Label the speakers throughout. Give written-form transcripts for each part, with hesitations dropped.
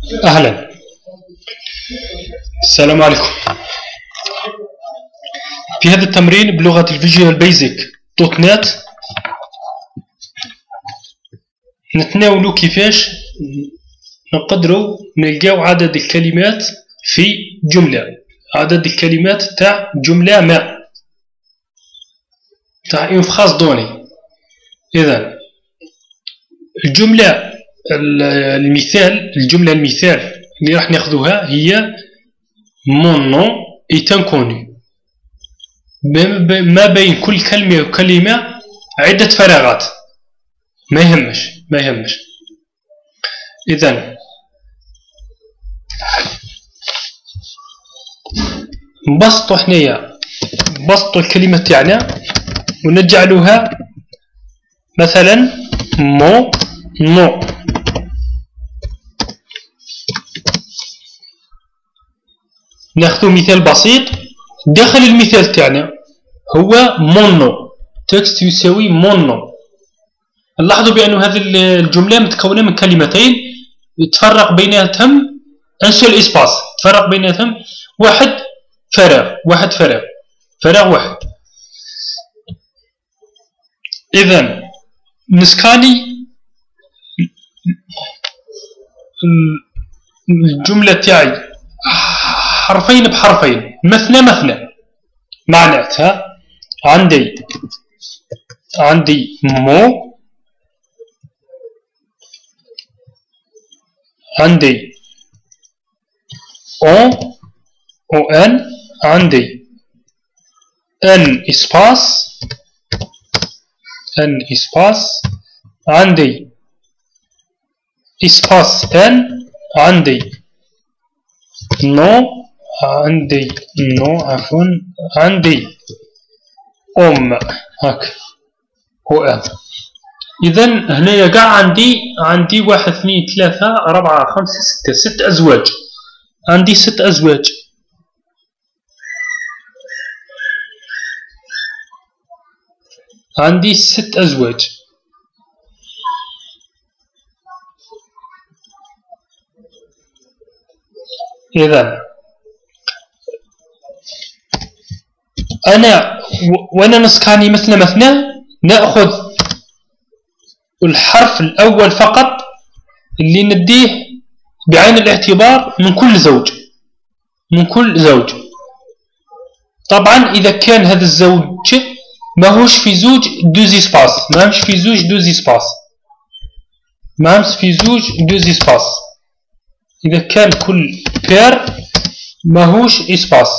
Speaker 1: أهلا، السلام عليكم. في هذا التمرين بلغة الفيجوال بيزك دوت نت نتناولوا كيفاش نقدروا نلقاو عدد الكلمات في جملة، عدد الكلمات تاع جملة ما، تاع اون فراز دوني. إذا الجملة المثال اللي راح ناخذوها هي mon nom est inconnu. ما بين كل كلمة وكلمة عدة فراغات، ما يهمش. إذن نبسطوا حنايا الكلمة تاعنا ونجعلوها مثلا mon nom. ناخذ مثال بسيط. داخل المثال تاعنا هو mon nom، تكست يساوي mon nom. نلاحظوا بأن هذه الجملة متكونة من كلمتين يتفرق بيناتهم ان سول اسباس، تفرق بيناتهم واحد فراغ. إذن نسكاني الجملة تاعي حرفين بحرفين، مثنى. معناتها عندي مو، عندي او ان، عندي ان اسباس، عندي اسباس ان، عندي نو، عندي هاك او ام. إذن هنايا كاع عندي 1 2 3 4 5 6 6 أزواج. عندي 6 أزواج. عندي 6 أزواج. إذن أنا وأنا نسكاني مثنى نأخذ الحرف الأول فقط اللي نديه بعين الاعتبار من كل زوج. طبعا إذا كان هذا الزوج ماهوش في زوج دوز اسباس، إذا كان كل بير ماهوش اسباس.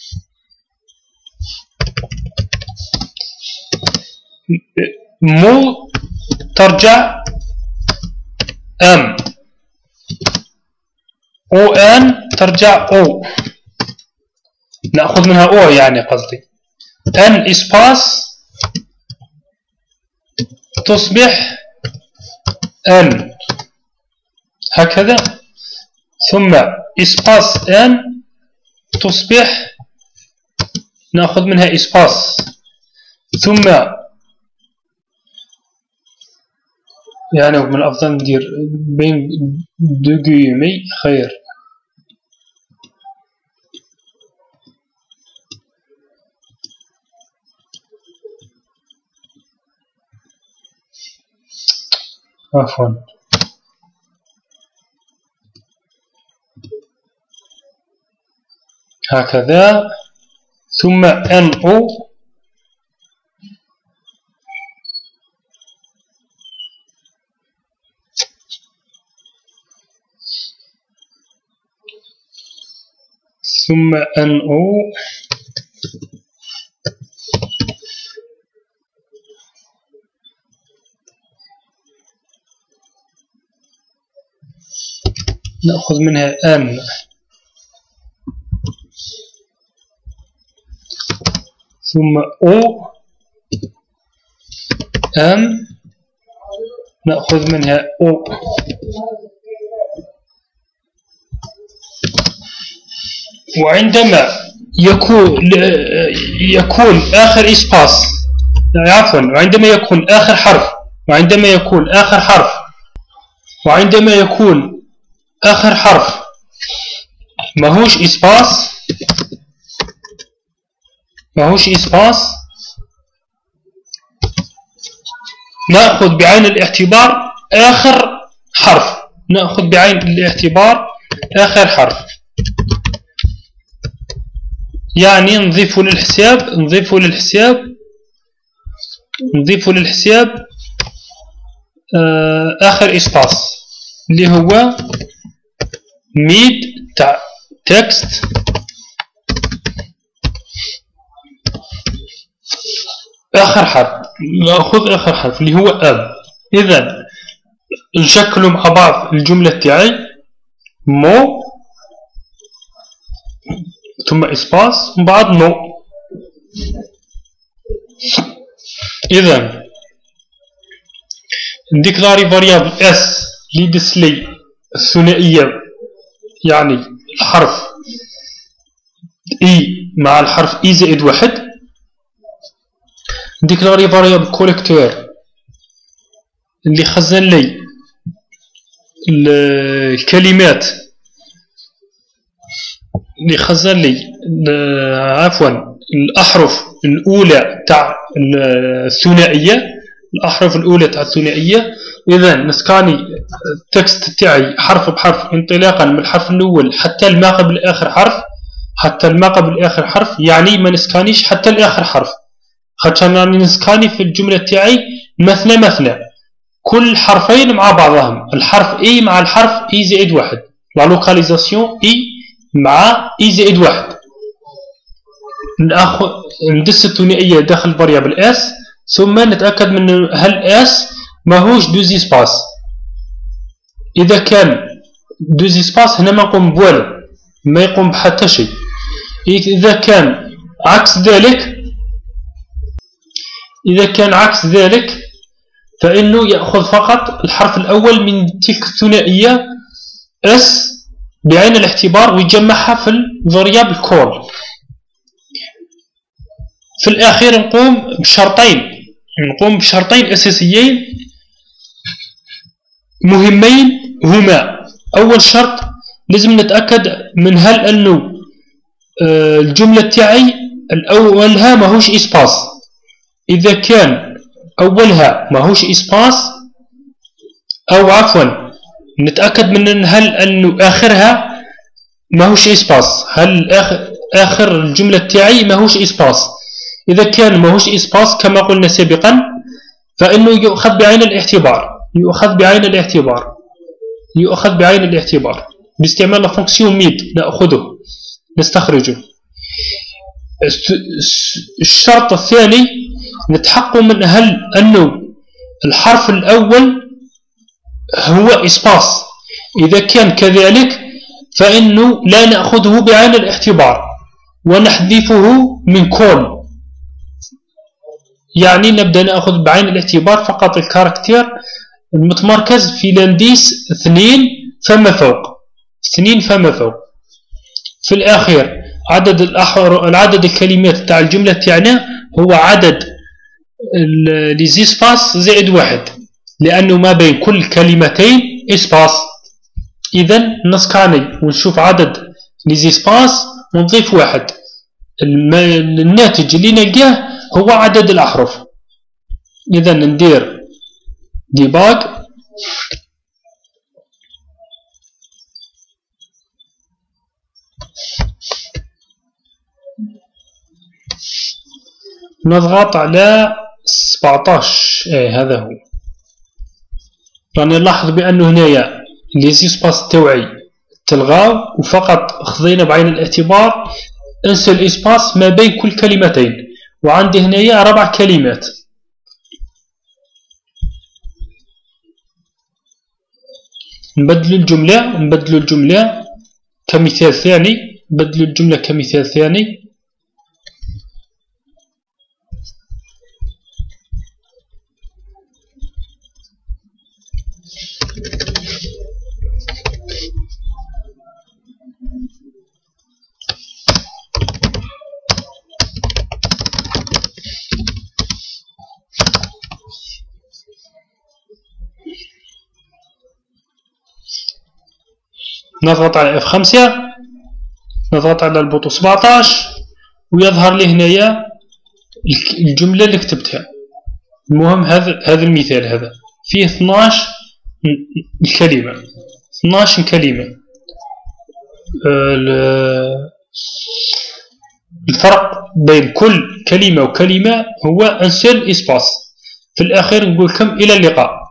Speaker 1: مو ترجع ام، او ان ترجع او، نأخذ منها او يعني قصدي. ان اسباس تصبح ان، هكذا. ثم اسباس ان تصبح، نأخذ منها اسباس، ثم يعني من الأفضل ندير بين دو غيومي خير. عفوا. هكذا. ثم ان او، ثم ان او، نأخذ منها ان، ثم او ام، نأخذ منها او. وعندما يكون آخر إسباس، عفوا، وعندما يكون آخر حرف، وعندما يكون آخر حرف ماهوش إسباس نأخذ بعين الاعتبار آخر حرف، نأخذ بعين الاعتبار آخر حرف، يعني نضيف للحساب آخر إسباس اللي هو ميد تاع تكست آخر حرف، نأخذ آخر حرف اللي هو أب. إذن نشكلوا مع بعض الجملة تاعي مو ثم إسباس ومن بعد نو. إذن نديكلاري فاريابل اس لي دسلي الثنائية، يعني الحرف اي مع الحرف اي زائد واحد. نديكلاري فاريابل كوليكتور اللي خزن لي الكلمات، اللي خزن لي الأحرف الأولى تاع الثنائية، الأحرف الأولى تاع الثنائية. إذا نسكاني التكست تاعي حرف بحرف انطلاقا من الحرف الأول حتى ما قبل آخر حرف، يعني ما نسكانيش حتى الآخر حرف، خاطر راني نسكاني في الجملة تاعي مثنى كل حرفين مع بعضهم، الحرف إي مع الحرف إي زائد واحد، لا لوكاليزاسيون إي مع إي زائد واحد. ندس الثنائية داخل فاريابل اس، ثم نتأكد من هل اس ماهوش دوز اسباس. إذا كان دوز اسباس هنا ما نقوم بوالو، ما يقوم بحتى شيء. إذا كان عكس ذلك فإنه يأخذ فقط الحرف الأول من تلك الثنائية اس بعين الاعتبار ويجمعها في الفاريابل كول. في الأخير نقوم بشرطين أساسيين مهمين، هما أول شرط لازم نتأكد من هل أنه الجملة تاعي الأولها ماهوش إسباس. إذا كان أولها ماهوش إسباس، أو عفوا نتأكد من هل أنه آخرها ماهوش إسباس، هل آخر الجملة تاعي ماهوش إسباس. إذا كان ماهوش إسباس كما قلنا سابقا فإنه يؤخذ بعين الاعتبار باستعمال لا فونكسيون ميد، نستخرجه. الشرط الثاني نتحقق من هل أنه الحرف الأول هو إسباس. إذا كان كذلك فإنه لا نأخذه بعين الاعتبار ونحذفه من كول، يعني نبدأ نأخذ بعين الاعتبار فقط الكاركتير المتمركز في لانديس 2 فما فوق. في الأخير العدد الكلمات تاع الجملة تاعنا هو عدد لي زيسباس زائد واحد، لأنه ما بين كل كلمتين إسباس. إذن نسكاني ونشوف عدد لي زيسباس ونضيف واحد، الناتج اللي نلقاه هو عدد الأحرف. إذن ندير ديباج، نضغط على 17. هذا هو. راني نلاحظ بأنه هنايا لي زيسباس تاوعي تلغاو وفقط خذينا بعين الاعتبار انسى الاسباس ما بين كل كلمتين، وعندي هنايا 4 كلمات. نبدل الجملة كمثال ثاني. نضغط على F5، نضغط على البوطو 17 ويظهر لي هنايا الجملة اللي كتبتها. المهم هذا المثال هذا فيه 12 كلمة، 12 كلمة. الفرق بين كل كلمة وكلمة هو ان سول اسباس. في الأخير نقول لكم إلى اللقاء.